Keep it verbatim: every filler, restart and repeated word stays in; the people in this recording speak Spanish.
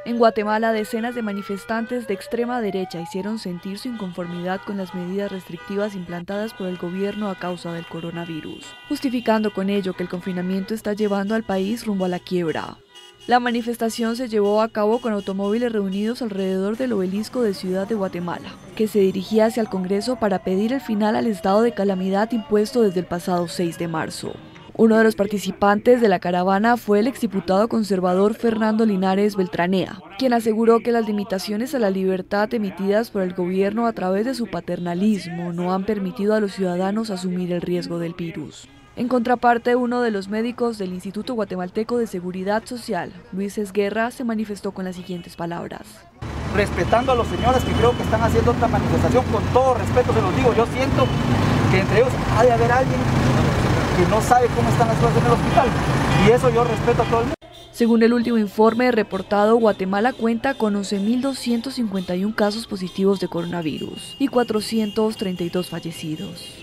En Guatemala, decenas de manifestantes de extrema derecha hicieron sentir su inconformidad con las medidas restrictivas implantadas por el gobierno a causa del coronavirus, justificando con ello que el confinamiento está llevando al país rumbo a la quiebra. La manifestación se llevó a cabo con automóviles reunidos alrededor del obelisco de Ciudad de Guatemala, que se dirigía hacia el Congreso para pedir el final al estado de calamidad impuesto desde el pasado seis de marzo. Uno de los participantes de la caravana fue el exdiputado conservador Fernando Linares Beltranea, quien aseguró que las limitaciones a la libertad emitidas por el gobierno a través de su paternalismo no han permitido a los ciudadanos asumir el riesgo del virus. En contraparte, uno de los médicos del Instituto Guatemalteco de Seguridad Social, Luis Esguerra, se manifestó con las siguientes palabras. Respetando a los señores que creo que están haciendo esta manifestación, con todo respeto se los digo, yo siento que entre ellos ha de haber alguien que no sabe cómo están las cosas en el hospital, y eso yo respeto a todo el mundo. Según el último informe reportado, Guatemala cuenta con once mil doscientos cincuenta y uno casos positivos de coronavirus y cuatrocientos treinta y dos fallecidos.